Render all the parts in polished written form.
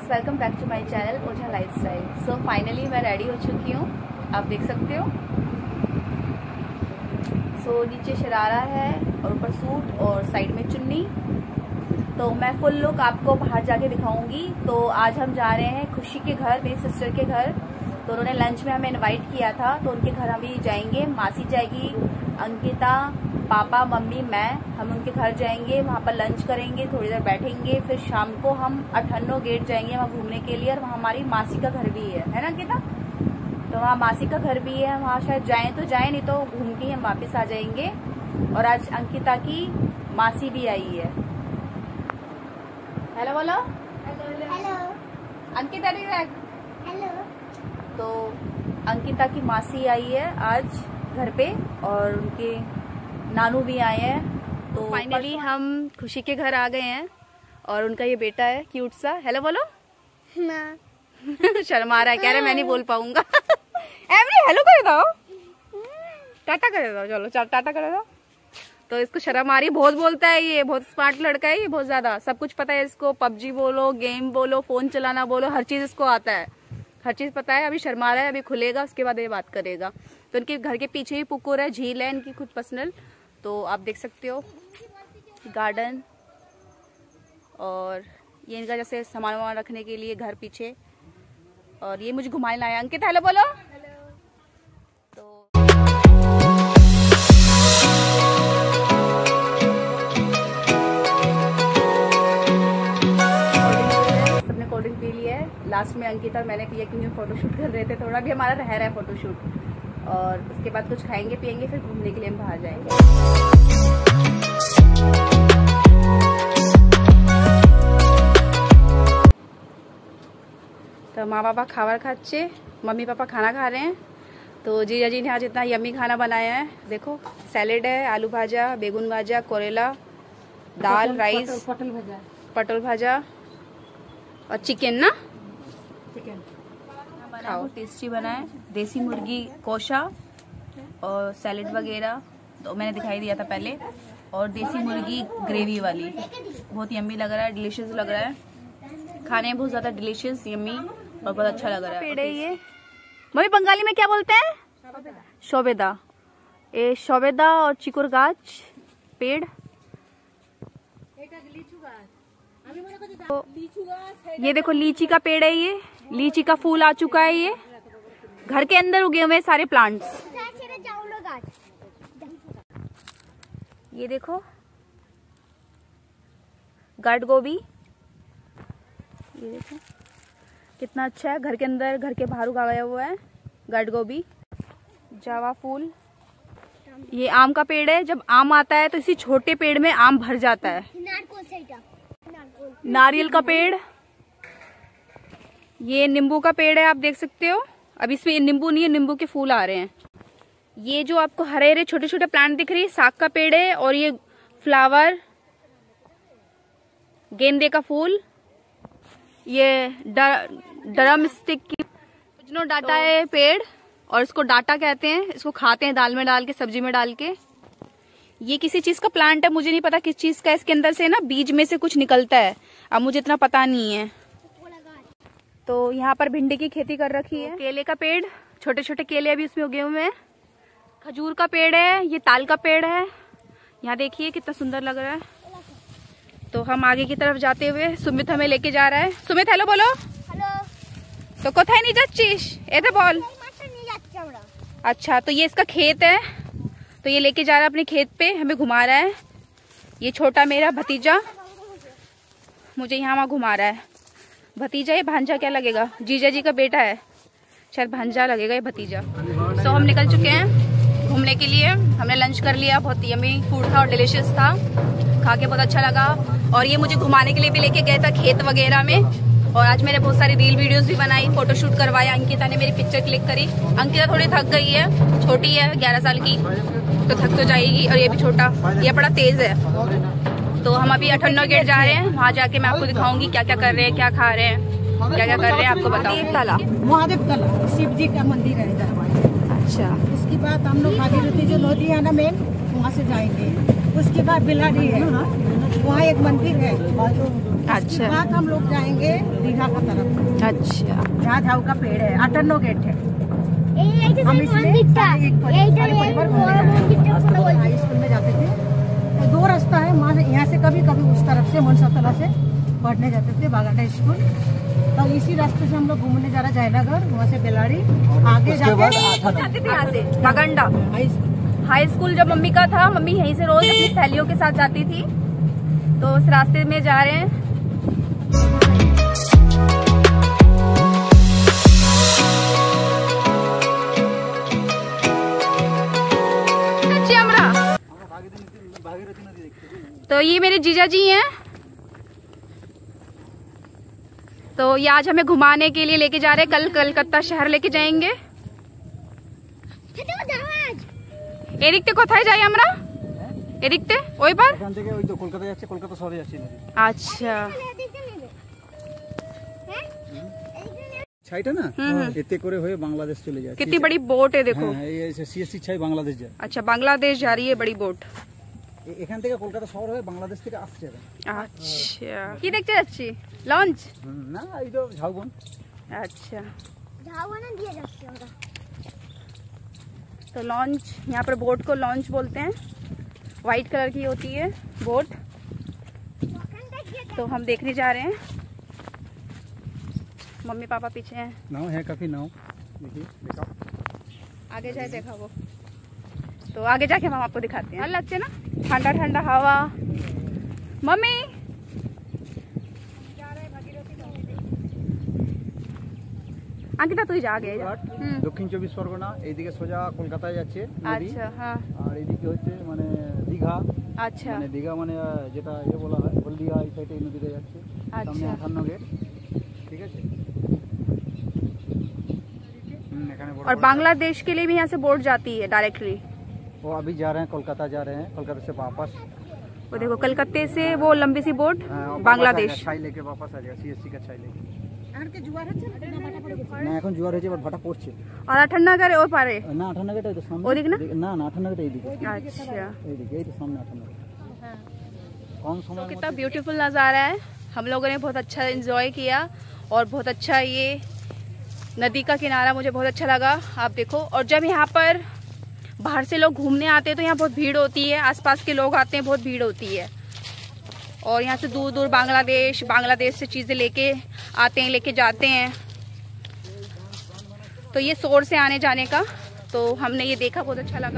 Guys, welcome back to my channel Ojha lifestyle. So finally मैं ready हो चुकी हूँ, आप देख सकते हो। सो नीचे शरारा है और ऊपर सूट और साइड में चुन्नी। तो मैं फुल लुक आपको बाहर जाके दिखाऊंगी। तो आज हम जा रहे हैं खुशी के घर, मेरी सिस्टर के घर। तो उन्होंने लंच में हमें इनवाइट किया था, तो उनके घर हम भी जाएंगे। मासी जाएगी, अंकिता, पापा, मम्मी, मैं, हम उनके घर जाएंगे। वहाँ पर लंच करेंगे, थोड़ी देर बैठेंगे, फिर शाम को हम अठन्नो गेट जाएंगे वहाँ घूमने के लिए। और वहाँ हमारी मासी का घर भी है ना अंकिता? तो वहाँ मासी का घर भी है, वहाँ शायद जाएं तो जाएं, नहीं तो घूम के हम वापस आ जाएंगे। और आज अंकिता की मासी भी आई है। हेलो बोलो। हेलो अंकिता दी हेलो। तो अंकिता की मासी आई है आज घर पे, और उनके नानू भी आए हैं। तो फाइनली हम खुशी के घर आ गए हैं, और उनका ये बेटा है क्यूट सा। हेलो बोलो ना। शर्मा रहा है, कह रहे मैं नहीं बोल पाऊंगा। एवरी हेलो कर दो, टाटा कर दो, चलो टाटा कर दो। तो इसको शर्म आ रही, बहुत बोलता है ये, बहुत स्मार्ट लड़का है ये, बहुत ज्यादा सब कुछ पता है इसको। पबजी बोलो, गेम बोलो, फोन चलाना बोलो, हर चीज इसको आता है, हर चीज पता है। अभी शर्मा रहा है, अभी खुलेगा उसके बाद ये बात करेगा। तो इनके घर के पीछे ही पुकुर है, झील है इनकी खुद पर्सनल। तो आप देख सकते हो गार्डन, और ये इनका जैसे सामान वामान रखने के लिए घर पीछे। और ये मुझे घुमाने लाया। अंकित हेलो बोलो। तो सबने कोल्ड ड्रिंक पी लिया है, लास्ट में अंकिता और मैंने पिया क्योंकि फोटोशूट कर रहे थे। थोड़ा भी हमारा रह रहा है फोटोशूट, और उसके बाद कुछ खाएंगे पियेंगे, फिर घूमने के लिए हम बाहर जाएंगे। तो माँ पापा खावर खाचे, मम्मी पापा खाना खा रहे हैं। तो जीजा जी ने आज इतना यम्मी खाना बनाया है। देखो सैलेड है, आलू भाजा, बेगुन भाजा, करेला, दाल, राइस, पटल भाजा और चिकन ना, चिकन खाओ। टेस्टी बना है, देसी मुर्गी कोशा और सैलेड वगैरह तो मैंने दिखाई दिया था पहले। और देसी मुर्गी ग्रेवी वाली, बहुत यम्मी लग रहा है, डिलीशियस लग रहा है खाने में, बहुत ज्यादा डिलीशियस, यम्मी और बहुत अच्छा लग रहा है। पेड़ है ये, मम्मी बंगाली में क्या बोलते हैं? शोबेदा। ये शोबेदा और चिकुर गाछ पेड़। तो ये देखो लीची का पेड़ है, ये लीची का फूल आ चुका है। ये घर के अंदर उगे हुए सारे प्लांट्स। ये देखो गार्ड गोभी, ये देखो कितना अच्छा है। घर के अंदर, घर के बाहर उगाया हुआ है गार्ड गोभी। जावा फूल, ये आम का पेड़ है। जब आम आता है तो इसी छोटे पेड़ में आम भर जाता है। नारियल का पेड़, ये नींबू का पेड़ है, आप देख सकते हो। अब इसमें नींबू नहीं है, नींबू के फूल आ रहे हैं। ये जो आपको हरे हरे छोटे छोटे प्लांट दिख रही है, साग का पेड़ है। और ये फ्लावर, गेंदे का फूल, ये ड्रम स्टिक की डाटा है पेड़, और इसको डाटा कहते हैं। इसको खाते हैं दाल में डाल के, सब्जी में डाल के। ये किसी चीज का प्लांट है, मुझे नहीं पता किस चीज का। इसके अंदर से ना बीज में से कुछ निकलता है, अब मुझे इतना पता नहीं है। तो यहाँ पर भिंडी की खेती कर रखी है। केले का पेड़, छोटे छोटे केले अभी उसमें उगे हुए हैं। खजूर का पेड़ है, ये ताल का पेड़ है। यहाँ देखिए कितना सुंदर लग रहा है। तो हम आगे की तरफ जाते हुए, सुमित हमें लेके जा रहा है। सुमित हेलो बोलो। हेलो। तो कोথায় नहीं যাচ্ছিস? এতে বল। अच्छा, तो ये इसका खेत है, तो ये लेके जा रहा है अपने खेत पे, हमें घुमा रहा है। ये छोटा मेरा भतीजा मुझे यहाँ वहाँ घुमा रहा है। भतीजा या भांजा क्या लगेगा? जीजा जी का बेटा है, शायद भांजा लगेगा ये भतीजा। तो हम निकल चुके हैं घूमने के लिए। हमने लंच कर लिया, बहुत यम्मी फूड था और डिलीशियस था, खा के बहुत अच्छा लगा। और ये मुझे घुमाने के लिए भी लेके गया था खेत वगैरह में। और आज मैंने बहुत सारी रील वीडियोस भी बनाई, फोटोशूट करवाया। अंकिता ने मेरी पिक्चर क्लिक करी। अंकिता थोड़ी थक गई है, छोटी है 11 साल की, तो थक तो जाएगी। और ये भी छोटा, ये बड़ा तेज है। तो हम अभी अठन्नो गेट जा रहे हैं, वहाँ जाके मैं आपको दिखाऊंगी क्या क्या कर रहे हैं, क्या खा रहे हैं, क्या क्या कर रहे हैं, आपको बताऊँ। महादेव तला शिव जी का मंदिर है इधर। अच्छा, उसके बाद हम लोग भागीरथी जो नदी है ना मेन, वहाँ से जाएंगे। उसके बाद बिलाड़ी है, वहाँ एक मंदिर है। अच्छा बाद हम लोग जाएंगे दीघा का तरफ। अच्छा, जहाँ झाऊ का पेड़ है, 58 गेट है। हम हम इसमें सारे परिवार घूमने हाई स्कूल में जाते थे। तो 2 रास्ता है, यहाँ से कभी कभी उस तरफ से मनसातला से पढ़ने जाते थे बागाटा स्कूल। तो इसी रास्ते से हम लोग घूमने जा रहे जयनगर, वहाँ से बेलाड़ी आगे जाते थे यहाँ से बागंडा हाई स्कूल। जब मम्मी का था, मम्मी यहीं से रोज अपनी सहेलियों के साथ जाती थी। तो उस रास्ते में जा रहे हैं। तो ये मेरे जीजा जी हैं। तो ये आज हमें घुमाने के लिए लेके जा रहे हैं। कल कलकत्ता शहर लेके जाएंगे। ए देखते কোথায় যাই আমরা? এ দেখতে ওই পার? ওখান থেকে ওই তো কলকাতা যাচ্ছে, কলকাতা শহরে যাচ্ছে নদী। আচ্ছা ছাইটা না এতে করে হয়ে বাংলাদেশ চলে যায়। कितनी बड़ी बोट है देखो। হ্যাঁ এই সিএসসি ছাই বাংলাদেশ যায়। अच्छा बांग्लादेश जा रही है बड़ी बोट। এখান থেকে কলকাতা শহর হয়ে বাংলাদেশ থেকে আসছে। আচ্ছা কি দেখতে যাচ্ছি? লঞ্চ না এই তো ঝাউবন। अच्छा ঝাউবনে দিয়ে যাচ্ছি আমরা। तो लॉन्च, यहाँ पर बोट को लॉन्च बोलते हैं। वाइट कलर की होती है बोट। तो हम देखने जा रहे हैं। मम्मी पापा पीछे हैं। नाव है काफी नाव, देखिए देखो आगे जाए देखा वो। तो आगे जाके हम आपको दिखाते हैं। लगते है ना ठंडा ठंडा हवा। मम्मी अंकिता তুই যা আগে যা। দক্ষিণ 24 পরগনা, এইদিকে সোজা কলকাতায় যাচ্ছে নদী। আচ্ছা হ্যাঁ। আর এইদিকে হচ্ছে মানে দীঘা। আচ্ছা মানে দীঘা মানে যেটা বলা হয় হলদিয়া, এই সাইডে নদীতে যাচ্ছে। সামনে 58 গেট, ঠিক আছে। और बांग्लादेश के लिए भी यहाँ से बोट जाती है डायरेक्टली। वो अभी जा रहे हैं कोलकाता, जा रहे हैं कोलकाता से वापस। वो देखो कलकत्ते से वो लंबी सी बोट बांग्लादेश। ছাই लेके वापस आ जाएगा, सीएससी का ছাই लेके। আর কি জোয়ার হচ্ছে না এখন জোয়ার হয়েছে, এবার ভাটা পড়ছে। और 58 ও পারে না 58 গেট এই তো সামনে। ওদিকে না? না না 58 গেট এইদিকে। अच्छा এইদিকে এই তো সামনে 58 গেট। कौन समय तो कितना ब्यूटीफुल नज़ारा है। हम लोगों ने बहुत अच्छा एंजॉय किया और बहुत अच्छा ये नदी का किनारा मुझे बहुत अच्छा लगा। आप देखो, और जब यहाँ पर बाहर से लोग घूमने आते हैं तो यहाँ बहुत भीड़ होती है। आसपास के लोग आते हैं, बहुत भीड़ होती है। और यहाँ से दूर दूर बांग्लादेश से चीज़ें लेके आते हैं, लेके जाते हैं। तो ये शोर से आने जाने का, तो हमने ये देखा, बहुत अच्छा लगा।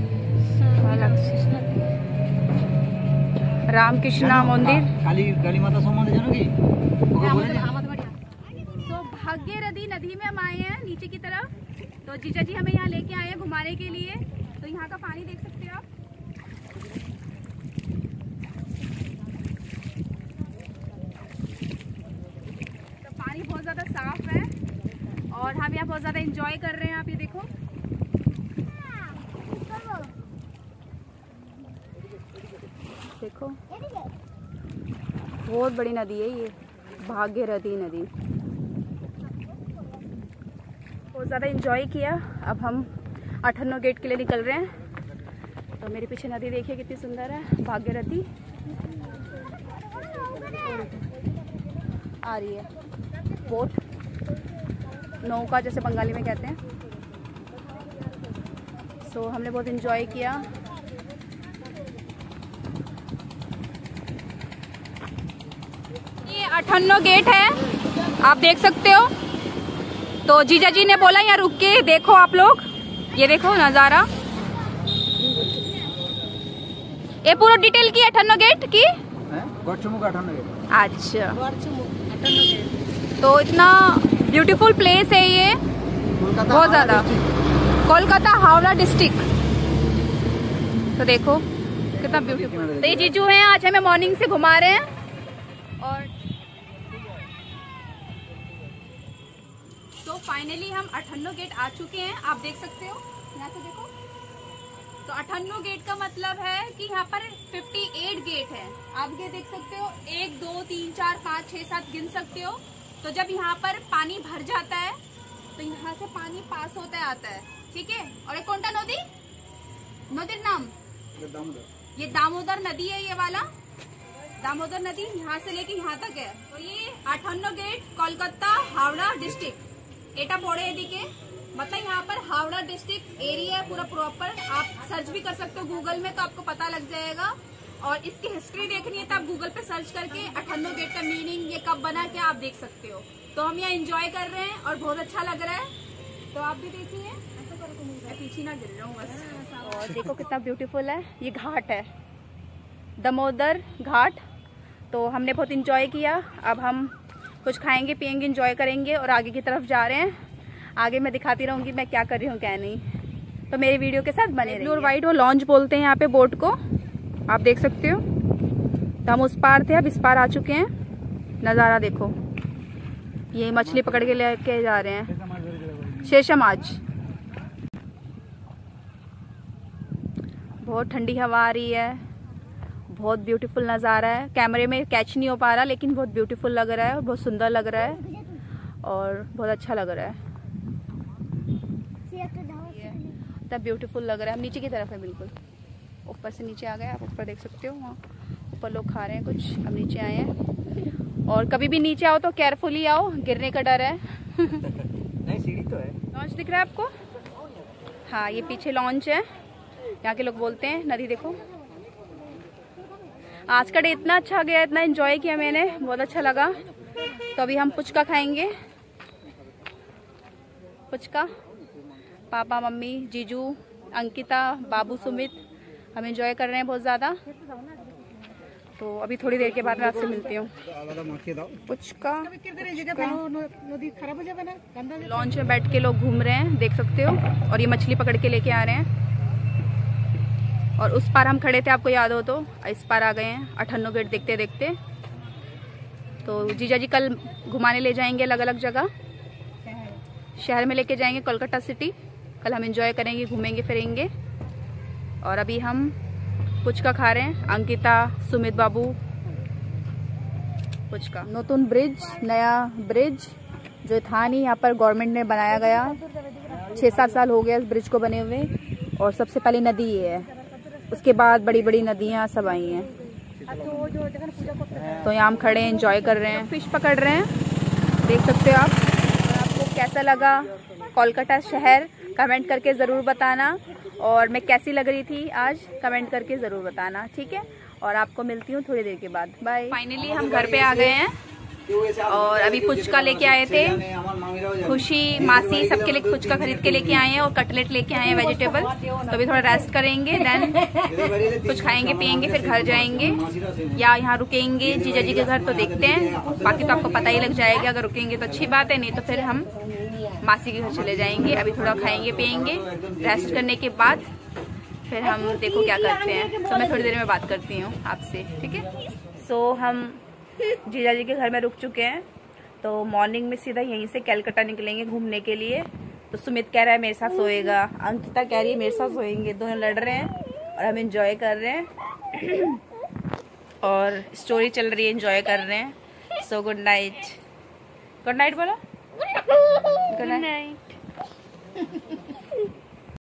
रामकृष्णा मंदिर। काली माता सम्बन्धे जानो कि? तो भाग्यरथी नदी में हम आए हैं नीचे की तरफ। तो जीजा जी हमें यहाँ लेके आए हैं घुमाने के लिए। तो यहाँ का पानी देख सकते हो आप। तो पानी बहुत ज़्यादा साफ है और हम यहाँ बहुत ज़्यादा एंजॉय कर रहे हैं। आप ये देखो, देखो बहुत बड़ी नदी है ये भाग्यरथी नदी। बहुत ज़्यादा एंजॉय किया। अब हम 58 गेट के लिए निकल रहे हैं। तो मेरे पीछे नदी देखिए कितनी सुंदर है, भाग्यरथी आ रही है। बोट, नौका जैसे बंगाली में कहते हैं। सो हमने बहुत एंजॉय किया। ये 58 गेट है, आप देख सकते हो। तो जीजा जी ने बोला यहाँ रुक के देखो आप लोग, ये देखो नज़ारा। ये पूरा डिटेल की 58 गेट की। अच्छा तो इतना ब्यूटीफुल प्लेस है ये, बहुत ज़्यादा। कोलकाता हावड़ा डिस्ट्रिक्ट। तो देखो कितना ब्यूटीफुल। तो ये जीजू हैं, आज हमें मॉर्निंग से घुमा रहे हैं। और तो फाइनली हम 58 गेट आ चुके हैं। आप देख सकते हो यहाँ से देखो। तो 58 गेट का मतलब है कि यहाँ पर 58 गेट है। आप ये देख सकते हो, 1 2 3 4 5 6 7 गिन सकते हो। तो जब यहाँ पर पानी भर जाता है तो यहाँ से पानी पास होता है, आता है, ठीक है। और एक कौन सा नदी, नदी नाम ये दामोदर नदी है ये वाला। दामोदर नदी यहाँ से लेके यहाँ तक है। तो ये 58 गेट कोलकाता हावड़ा डिस्ट्रिक्ट एटा पड़े दिखे, मतलब यहाँ पर हावड़ा डिस्ट्रिक्ट एरिया है पूरा प्रॉपर। आप सर्च भी कर सकते हो गूगल में तो आपको पता लग जाएगा। और इसकी हिस्ट्री देखनी है तो आप गूगल पे सर्च करके 58 गेट का मीनिंग, ये कब बना, क्या आप देख सकते हो। तो हम यहाँ एंजॉय कर रहे हैं और बहुत अच्छा लग रहा है, तो आप भी देखिए। मैं पीछे ना गिर जाऊँ बस। और देखो कितना ब्यूटीफुल है, ये घाट है दामोदर घाट। तो हमने बहुत इंजॉय किया। अब हम कुछ खाएंगे पियेंगे, इंजॉय करेंगे और आगे की तरफ जा रहे हैं। आगे मैं दिखाती रहूंगी मैं क्या कर रही हूँ क्या नहीं, तो मेरे वीडियो के साथ बने रहिए। ब्लू और वाइट वो लॉन्च बोलते हैं यहाँ पे बोट को, आप देख सकते हो। तो हम उस पार थे, अब इस पार आ चुके हैं। नज़ारा देखो, ये मछली पकड़ के लेके जा रहे हैं शेषमाज। बहुत ठंडी हवा आ रही है, बहुत ब्यूटीफुल नज़ारा है। कैमरे में कैच नहीं हो पा रहा लेकिन बहुत ब्यूटीफुल लग रहा है और बहुत सुंदर लग रहा है और बहुत अच्छा लग रहा है। इतना ब्यूटीफुल लग रहा है। हम नीचे की तरफ है, बिल्कुल ऊपर से नीचे आ गए। आप ऊपर देख सकते हो, वहाँ ऊपर लोग खा रहे हैं कुछ, अब नीचे आए हैं। और कभी भी नीचे आओ तो केयरफुली आओ, गिरने का डर है। नहीं सीढ़ी तो है। लॉन्च दिख रहा है आपको? हाँ, ये पीछे लॉन्च है, यहाँ के लोग बोलते हैं। नदी देखो, आज का डे इतना अच्छा गया, इतना एंजॉय किया मैंने, बहुत अच्छा लगा। तो अभी हम पुचका खाएंगे। पुचका पापा मम्मी जीजू अंकिता बाबू सुमित हम एंजॉय कर रहे हैं बहुत ज़्यादा। तो अभी थोड़ी देर के बाद मैं आपसे मिलती हूँ। पुचका लॉन्च में बैठ के लोग घूम रहे हैं, देख सकते हो। और ये मछली पकड़ के लेके आ रहे हैं। और उस पार हम खड़े थे, आपको याद हो तो, इस पार आ गए हैं 58 गेट देखते देखते। तो जीजा जी कल घुमाने ले जाएंगे अलग अलग जगह, शहर में लेके जाएंगे कोलकाता सिटी। कल हम एंजॉय करेंगे, घूमेंगे फिरेंगे। और अभी हम पुचका खा रहे हैं, अंकिता सुमित बाबू। पुचका नतून ब्रिज, नया ब्रिज जो था नहीं, यहाँ पर गवर्नमेंट ने बनाया गया। 6-7 साल हो गया इस ब्रिज को बने हुए। और सबसे पहली नदी ये है, उसके बाद बड़ी बड़ी नदियाँ सब आई हैं। तो यहाँ हम खड़े एंजॉय कर रहे हैं, फिश पकड़ रहे हैं, देख सकते हो आप। और आपको कैसा लगा कोलकाता शहर कमेंट करके ज़रूर बताना। और मैं कैसी लग रही थी आज कमेंट करके ज़रूर बताना, ठीक है। और आपको मिलती हूँ थोड़ी देर के बाद, बाय। फाइनली हम घर पे आ गए हैं और अभी पुचका लेके आए थे। खुशी मासी सबके लिए पुचका खरीद के लेके आए हैं और कटलेट लेके आए हैं वेजिटेबल। तो अभी थोड़ा रेस्ट करेंगे, देन कुछ खाएंगे पियेंगे, फिर घर जाएंगे या यहाँ रुकेंगे जीजा जी के घर, तो देखते हैं। बाकी तो आपको पता ही लग जाएगा, अगर रुकेंगे तो अच्छी बात है, नहीं तो फिर हम मासी के घर चले जाएंगे। अभी थोड़ा खाएंगे पियेंगे, रेस्ट करने के बाद फिर हम देखो क्या करते हैं। तो मैं थोड़ी देर में बात करती हूँ आपसे, ठीक है। सो हम जीजा जी के घर में रुक चुके हैं। तो मॉर्निंग में सीधा यहीं से कलकत्ता निकलेंगे घूमने के लिए। तो सुमित कह रहा है मेरे साथ सोएगा, अंकिता कह रही है मेरे साथ सोएंगे। दोनों लड़ रहे हैं और हम एंजॉय कर रहे हैं और स्टोरी चल रही है, एंजॉय कर रहे हैं। So good night, good night बोलो, गुड नाइट।